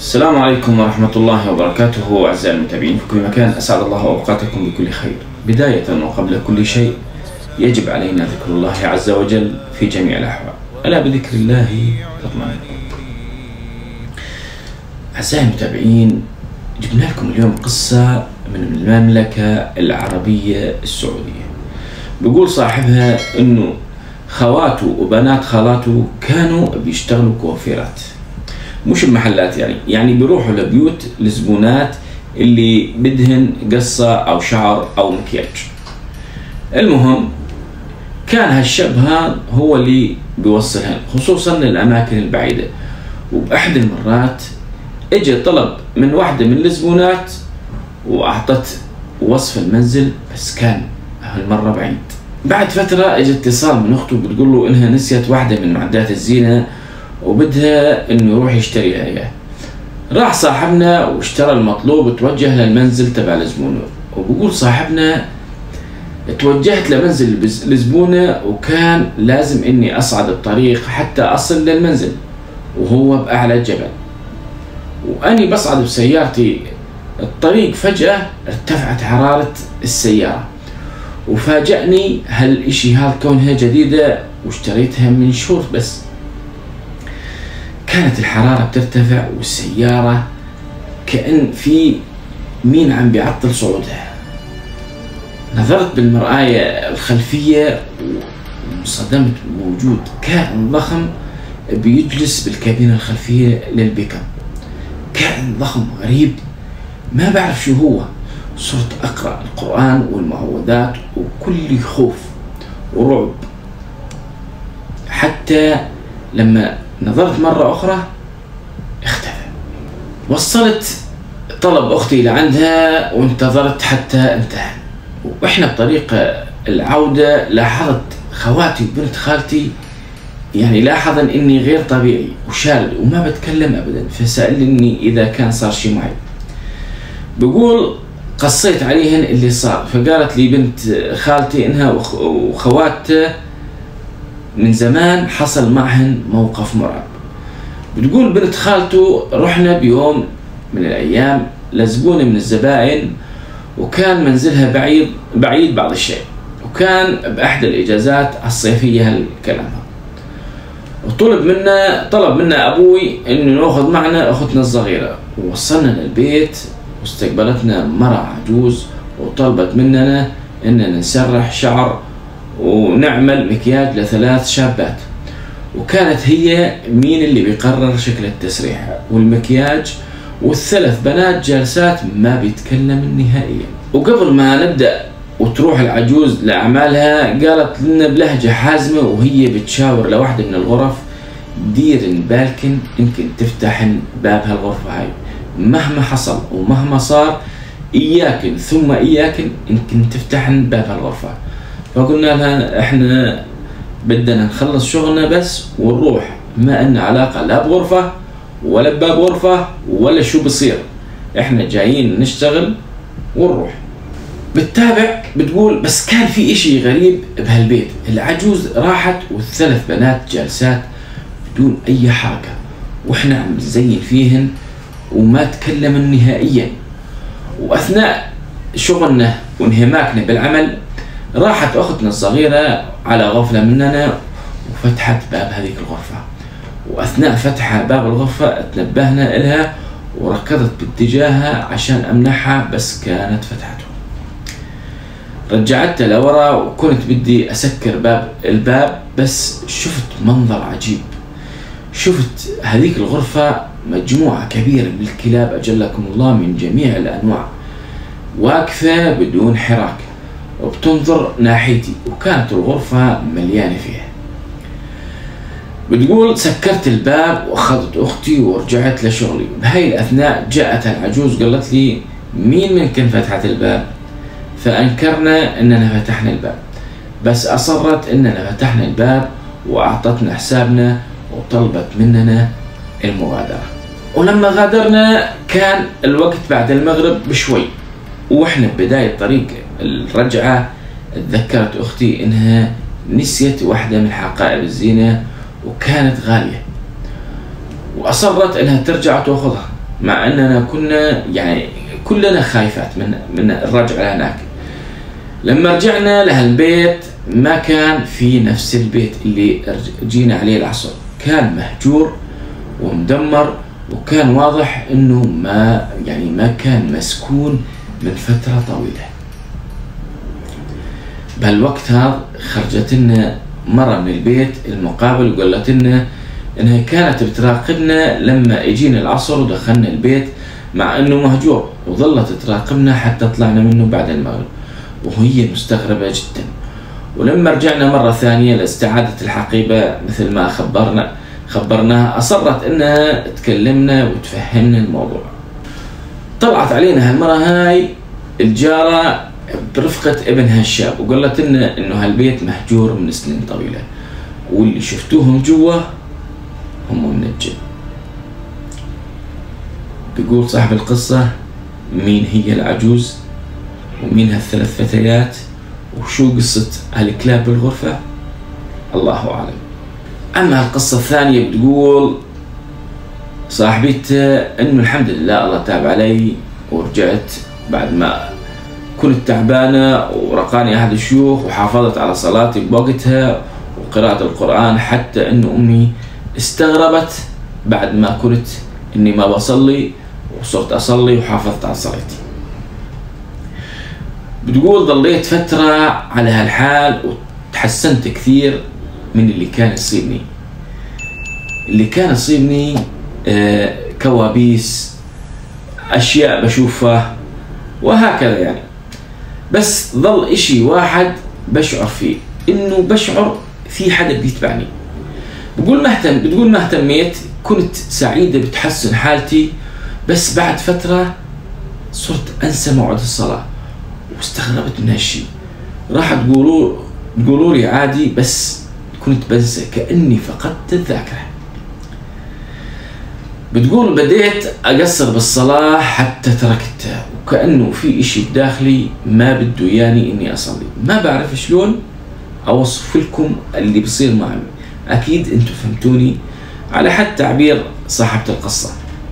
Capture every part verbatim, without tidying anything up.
السلام عليكم ورحمة الله وبركاته. أعزائي المتابعين في كل مكان، أسعد الله أوقاتكم بكل خير. بداية وقبل كل شيء يجب علينا ذكر الله عز وجل في جميع الأحوال، ألا بذكر الله تطمئن. أعزائي المتابعين، جبنا لكم اليوم قصة من المملكة العربية السعودية. بيقول صاحبها إنه خواته وبنات خالاته كانوا بيشتغلوا كوافيرات، مش بمحلات، يعني يعني بيروحوا لبيوت الزبونات اللي بدهن قصة أو شعر أو مكياج. المهم كان هالشاب هذا هو اللي بيوصلهن خصوصا للأماكن البعيدة. وبأحد المرات اجى طلب من واحدة من الزبونات وأعطت وصف المنزل، بس كان هالمرة بعيد. بعد فترة اجى اتصال من أخته بتقول له إنها نسيت واحدة من معدات الزينة وبدها انه يروح يشتريها اياه. راح صاحبنا واشترى المطلوب وتوجه للمنزل تبع الزبونه. وبقول صاحبنا توجهت لمنزل الزبونه وكان لازم اني اصعد الطريق حتى اصل للمنزل وهو باعلى الجبل. واني بصعد بسيارتي الطريق فجأة ارتفعت حرارة السيارة، وفاجأني هالاشي هذا كونها جديدة واشتريتها من شهور بس. كانت الحرارة بترتفع والسيارة كأن في مين عم بيعطل صعودها. نظرت بالمرآة الخلفية وانصدمت بوجود كائن ضخم بيجلس بالكابينة الخلفية للبيك اب. كائن ضخم غريب ما بعرف شو هو. صرت أقرأ القرآن والمعوذات وكل خوف ورعب، حتى لما نظرت مرة أخرى اختفى. وصلت طلب أختي لعندها وانتظرت حتى انتهى. وإحنا بطريق العودة لاحظت خواتي وبنت خالتي، يعني لاحظن إني غير طبيعي وشارد وما بتكلم أبدا، فسألني إذا كان صار شي معي. بقول قصيت عليهن اللي صار، فقالت لي بنت خالتي إنها وخواتها من زمان حصل معهن موقف مرعب. بتقول بنت خالته رحنا بيوم من الأيام لزبونة من الزبائن وكان منزلها بعيد بعيد بعض الشيء، وكان بأحد الإجازات الصيفية هالكلام. وطلب منا طلب منا أبوي إنه نأخذ معنا أختنا الصغيرة. ووصلنا للبيت واستقبلتنا مرة عجوز وطلبت مننا إننا نسرح شعر ونعمل مكياج لثلاث شابات. وكانت هي مين اللي بيقرر شكل التسريح والمكياج، والثلاث بنات جالسات ما بيتكلم نهائيا. وقبل ما نبدأ وتروح العجوز لأعمالها قالت لنا بلهجة حازمة وهي بتشاور لواحدة من الغرف: ديرن بالكن يمكن تفتحن باب هالغرفة هاي، مهما حصل ومهما صار إياكن ثم إياكن يمكن تفتحن باب هالغرفة. فقلنا لها احنا بدنا نخلص شغلنا بس ونروح، ما ان علاقة لا بغرفة ولا بباب غرفة ولا شو بصير، احنا جايين نشتغل ونروح. بالتابع بتقول بس كان في اشي غريب بهالبيت. العجوز راحت والثلاث بنات جالسات بدون اي حركة واحنا عم نزين فيهن وما تكلمن نهائيا. واثناء شغلنا وانهماكنا بالعمل راحت أختنا الصغيرة على غفلة مننا وفتحت باب هذيك الغرفة. وأثناء فتح باب الغرفة تنبهنا إلها وركضت باتجاهها عشان أمنحها، بس كانت فتحته. رجعتها لورا وكنت بدي أسكر باب الباب، بس شفت منظر عجيب. شفت هذيك الغرفة مجموعة كبيرة من الكلاب أجلكم الله من جميع الأنواع واقفة بدون حراك وبتنظر ناحيتي، وكانت الغرفة مليانة فيها. بتقول سكرت الباب واخذت اختي ورجعت لشغلي. بهاي الاثناء جاءت العجوز قالت لي مين منكم فتحت الباب؟ فانكرنا اننا فتحنا الباب، بس اصرت اننا فتحنا الباب واعطتنا حسابنا وطلبت مننا المغادرة. ولما غادرنا كان الوقت بعد المغرب بشوي، واحنا ببداية طريق الرجعة تذكرت اختي انها نسيت واحدة من حقائب الزينة وكانت غالية، واصرت انها ترجع تاخذها. مع أننا كنا يعني كلنا خايفات من من الرجعة هناك. لما رجعنا لهالبيت ما كان في نفس البيت اللي جينا عليه العصر، كان مهجور ومدمر، وكان واضح انه ما يعني ما كان مسكون من فترة طويلة. بهالوقت هذا خرجت لنا مرة من البيت المقابل وقالت لنا انها كانت بتراقبنا لما اجينا العصر ودخلنا البيت مع انه مهجور، وظلت تراقبنا حتى طلعنا منه بعد المغرب وهي مستغربة جدا. ولما رجعنا مرة ثانية لاستعادة الحقيبة مثل ما خبرنا خبرناها، أصرت إنها تكلمنا وتفهمنا الموضوع. طلعت علينا هالمرة هاي الجارة برفقة ابنها الشاب وقالت لنا إنه هالبيت مهجور من سنين طويلة، واللي شفتوهم جوا هم من الجن. بيقول صاحب القصة مين هي العجوز ومين هالثلاث فتيات وشو قصة هالكلاب بالغرفة الله أعلم. أما القصة الثانية بتقول صاحبتها إنه الحمد لله الله تاب علي ورجعت بعد ما كنت تعبانة، ورقاني أحد الشيوخ وحافظت على صلاتي بوقتها وقراءة القرآن، حتى إنه أمي استغربت بعد ما كنت إني ما بصلي وصرت أصلي وحافظت على صلاتي. بتقول ضليت فترة على هالحال وتحسنت كثير من اللي كان يصيبني. اللي كان يصيبني آه كوابيس، أشياء بشوفها وهكذا يعني. بس ظل إشي واحد بشعر فيه، إنه بشعر في حدا بيتبعني. بقول ما اهتم بتقول ما اهتميت، كنت سعيدة بتحسن حالتي، بس بعد فترة صرت أنسى موعد الصلاة واستغربت من هالشي. راح تقولوا تقولوا لي عادي، بس كنت بنسى كأني فقدت الذاكرة. بتقول بديت أقصر بالصلاة حتى تركتها، وكأنه في إشي بداخلي ما بده ياني إني أصلي. ما بعرف شلون أوصف لكم اللي بصير معي، أكيد أنتم فهمتوني على حد تعبير صاحبة القصة.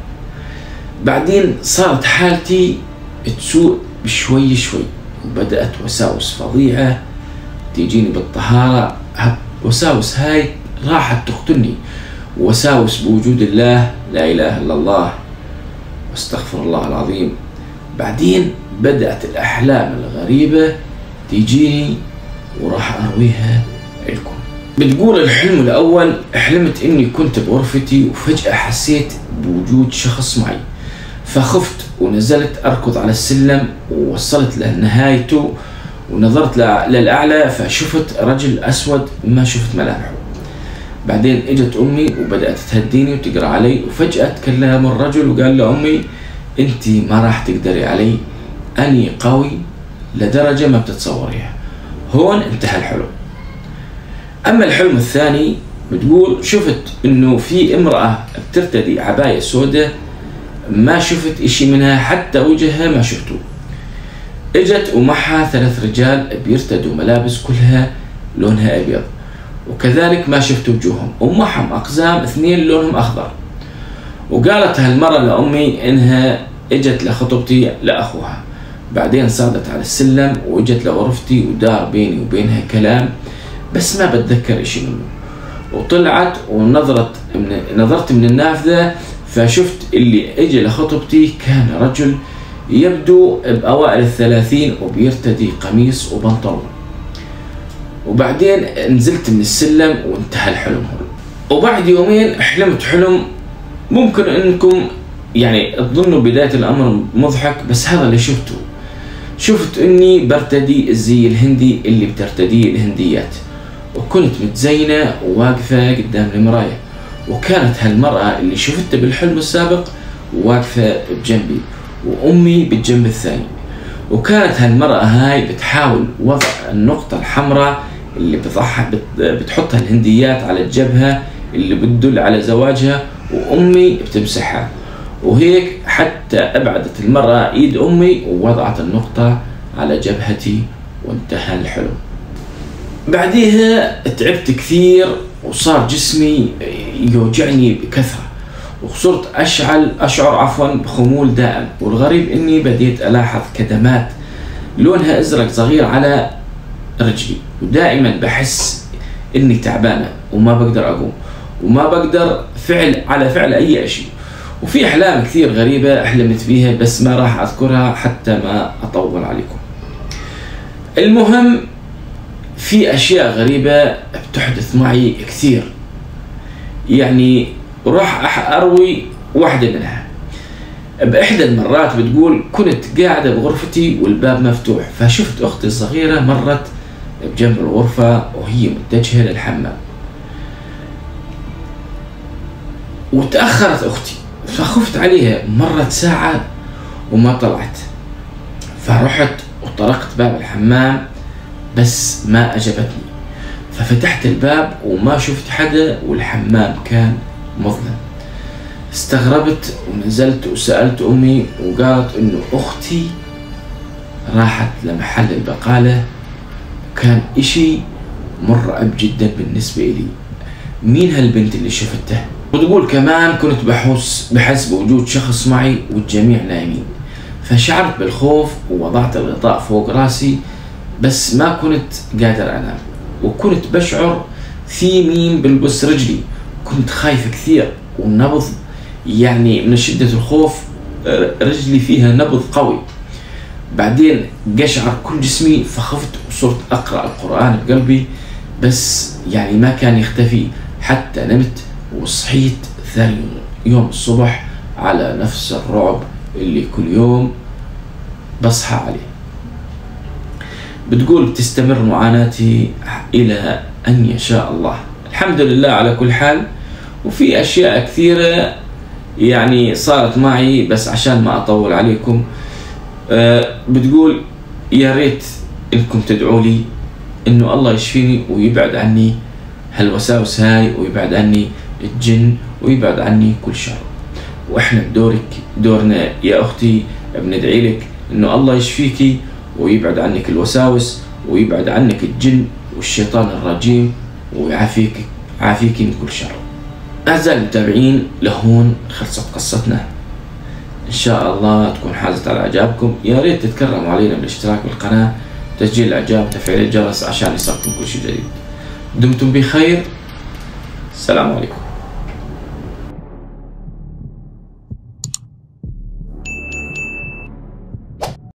بعدين صارت حالتي تسوء بشوي شوي، وبدأت وساوس فظيعة تيجيني بالطهارة. وساوس هاي راحت تقتلني، وساوس بوجود الله، لا إله إلا الله واستغفر الله العظيم. بعدين بدأت الأحلام الغريبة تيجيني وراح أرويها لكم. بتقول الحلم الأول حلمت إني كنت بغرفتي وفجأة حسيت بوجود شخص معي، فخفت ونزلت أركض على السلم ووصلت لنهايته ونظرت للأعلى فشفت رجل أسود ما شفت ملامحه. بعدين اجت أمي وبدأت تهديني وتقرأ علي، وفجأة تكلم الرجل وقال لأمي أنتي ما راح تقدري علي، أني قوي لدرجة ما بتتصوريها. هون انتهى الحلم. أما الحلم الثاني بتقول شفت إنه في امرأة بترتدي عباية سوداء، ما شفت إشي منها حتى وجهها ما شفته. اجت ومعها ثلاث رجال بيرتدوا ملابس كلها لونها أبيض، وكذلك ما شفت وجوههم، ومعهم أقزام اثنين لونهم أخضر. وقالت هالمرة لأمي إنها اجت لخطبتي لأخوها. بعدين صعدت على السلم واجت لغرفتي ودار بيني وبينها كلام، بس ما بتذكر إشي منه. وطلعت ونظرت من نظرت من النافذة فشفت اللي اجى لخطبتي كان رجل يبدو بأوائل الثلاثين وبيرتدي قميص وبنطلون. وبعدين نزلت من السلم وانتهى الحلم هون. وبعد يومين حلمت حلم ممكن انكم يعني تظنوا بداية الامر مضحك، بس هذا اللي شفته. شفت اني برتدي الزي الهندي اللي بترتديه الهنديات، وكنت متزينة وواقفة قدام المراية، وكانت هالمرأة اللي شفتها بالحلم السابق واقفة بجنبي وأمي بالجنب الثاني. وكانت هالمرأة هاي بتحاول وضع النقطة الحمراء اللي بتضحك بتحطها الهنديات على الجبهة اللي بتدل على زواجها، وأمي بتمسحها. وهيك حتى أبعدت المرأة إيد أمي ووضعت النقطة على جبهتي وانتهى الحلم. بعديها تعبت كثير وصار جسمي يوجعني بكثرة، وصرت أشعل أشعر عفوا بخمول دائم. والغريب إني بديت ألاحظ كدمات لونها أزرق صغير على رجلي، ودائما بحس إني تعبانة وما بقدر أقوم وما بقدر فعل على فعل أي شيء. وفي أحلام كثير غريبة أحلمت فيها بس ما راح أذكرها حتى ما أطول عليكم. المهم في أشياء غريبة بتحدث معي كثير، يعني راح أروي واحدة منها. بإحدى المرات بتقول كنت قاعدة بغرفتي والباب مفتوح، فشفت أختي الصغيرة مرت بجنب الغرفة وهي متجهة للحمام، وتأخرت أختي فخفت عليها. مرت ساعة وما طلعت، فرحت وطرقت باب الحمام بس ما أجابتني، ففتحت الباب وما شفت حدا والحمام كان مظلم. استغربت ونزلت وسألت أمي وقالت إنه أختي راحت لمحل البقالة، وكان إشي مرعب جدا بالنسبة إلي. مين هالبنت اللي شفتها؟ وتقول كمان كنت بحس بحس بوجود شخص معي والجميع نايمين، فشعرت بالخوف ووضعت الغطاء فوق راسي بس ما كنت قادر أنام، وكنت بشعر في مين بلبس رجلي. كنت خايف كثير والنبض يعني من شدة الخوف رجلي فيها نبض قوي. بعدين قشعر كل جسمي فخفت وصرت أقرأ القرآن بقلبي بس يعني ما كان يختفي، حتى نمت وصحيت ثاني يوم الصبح على نفس الرعب اللي كل يوم بصحى عليه. بتقول بتستمر معاناتي إلى أن يشاء الله. الحمد لله على كل حال. وفي أشياء كثيرة يعني صارت معي بس عشان ما أطول عليكم. أه بتقول يا ريت إنكم تدعوا لي إنه الله يشفيني ويبعد عني هالوساوس هاي ويبعد عني الجن ويبعد عني كل شر. وإحنا بدورك دورنا يا أختي بندعي لك إنه الله يشفيكي ويبعد عنك الوساوس ويبعد عنك الجن والشيطان الرجيم ويعافيك عافيك من كل شر. أعزائي المتابعين، لهون خلصت قصتنا. إن شاء الله تكون حازت على إعجابكم. يا ريت تتكرموا علينا بالاشتراك بالقناة، تسجيل الإعجاب وتفعيل الجرس عشان يصلكم كل شيء جديد. دمتم بخير. السلام عليكم.